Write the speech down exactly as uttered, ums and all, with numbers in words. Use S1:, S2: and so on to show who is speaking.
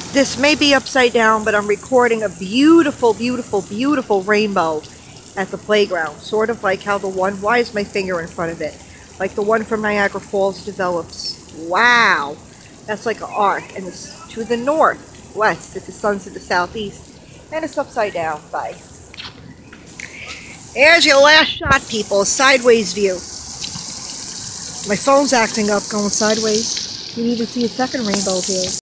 S1: This may be upside down, but I'm recording a beautiful, beautiful, beautiful rainbow at the playground. Sort of like how the one, why is my finger in front of it? Like the one from Niagara Falls develops. Wow! That's like an arc. And it's to the northwest, if the sun's to the southeast. And it's upside down. Bye. There's your last shot, people. Sideways view. My phone's acting up, going sideways. You need to see a second rainbow here.